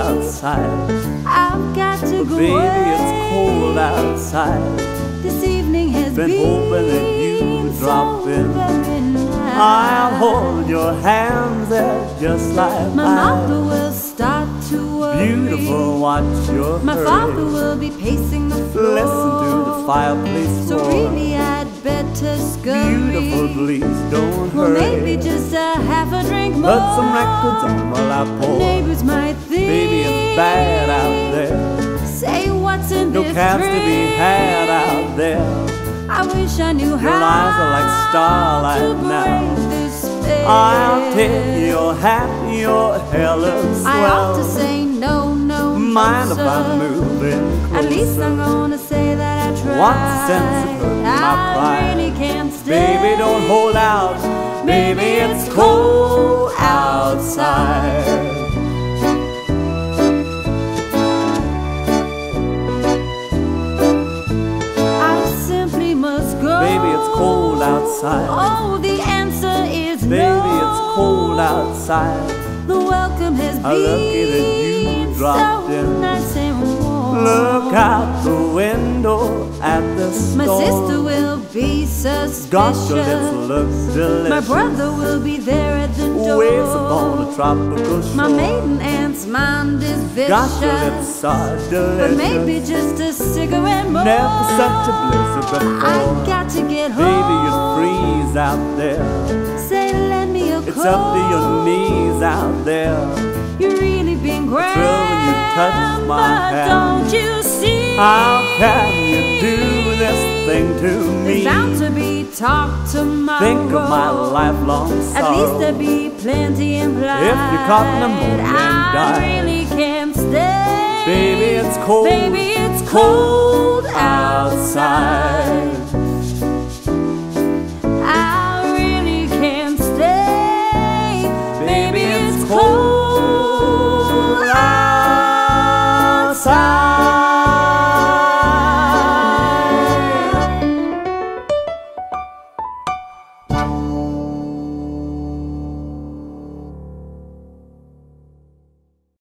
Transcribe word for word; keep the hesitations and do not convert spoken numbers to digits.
outside. I've got to go. Baby, it's cold outside. This evening has Been been hoping that you so drop in. very nice. I'll hold your hands there just like My mine. mother will start to worry. Beautiful, watch your My hurry. father will be pacing the floor. Listen to the fireplace So roar. really I'd better scurry. Beautiful, please don't Well, hurry. maybe just a half a drink more. Put some records on while I pour. Neighbors might think, Baby, it's bad out there. say what's in No this cabs drink. to be had out there. I wish I knew Your how eyes are like starlight to now. break this spell. I'll take your hat, your hair looks I ought to swell. say no, no, Mind no, if I'm sir. moving closer? At least I'm gonna say that I tried. What's the sense of hurting my I pride? really can't stay. Baby, don't hold out. Baby, it's cold outside. I simply must go. Baby, it's cold outside. Oh, the answer is Baby, no. it's cold outside. The welcome has How lucky that you been dropped so in. nice and warm. Look out the window at the storm. My sister will be suspicious. Gosh, your lips look delicious. My brother will be there at the door. Waves upon a tropical shore. My maiden aunt's mind is vicious. Gosh, your lips are delicious. But maybe just a cigarette more. Never such a blizzard before. I got to get home. Baby, you'd freeze out there. Say, lend me a It's coat. up to your knees out there. You're really being grand. thrill when you touch my but hand. don't you see? How can you do this thing to me? There's bound to be talk tomorrow. Think of my lifelong sorrow. At least there'd be plenty implied. If you're caught in a moment and I die. really can't stay. Baby, it's cold. Baby, it's cold